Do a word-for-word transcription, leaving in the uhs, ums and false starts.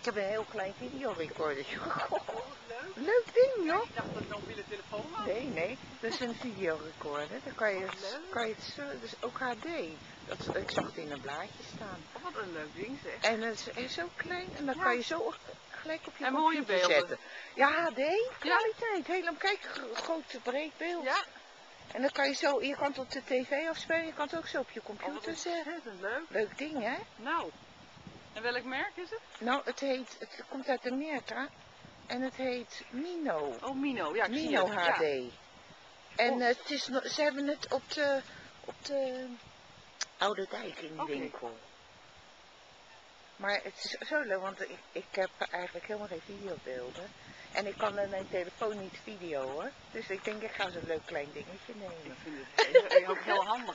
Ik heb een heel klein videorecordertje gekocht. Oh, leuk. Leuk ding, joh. Ik dacht dat het een mobiele telefoon was. Nee, nee. Dat is een videorecorder. Dan kan je, Wat leuk. kan je het zo, dus ook H D. Dat, ik zag het in een blaadje staan. Oh, wat een leuk ding zeg. En het is zo klein en dan Ja. kan je zo gelijk op je En mooie computer beelden. zetten. Ja, H D, kwaliteit. Helemaal, kijk, gro- groot breed beeld. Ja. En dan kan je zo, je kan het op de tv afspelen, je kan het ook zo op je Oh, wat computer zetten. ontzettend leuk. Leuk ding, hè? Nou. En welk merk is het? Nou, het heet, het komt uit Amerika en het heet Mino. Oh, Mino. Ja, ik zie Mino het. H D. Ja. En Oh. eh, het is, nog- ze hebben het op de, op de Oude Dijk in die Oké. winkel. Maar het is zo leuk, want ik, ik heb eigenlijk helemaal geen videobeelden. En ik kan met mijn telefoon niet video hoor. Dus ik denk ik ga zo'n leuk klein dingetje nemen. Ik vind het heel, ook heel handig.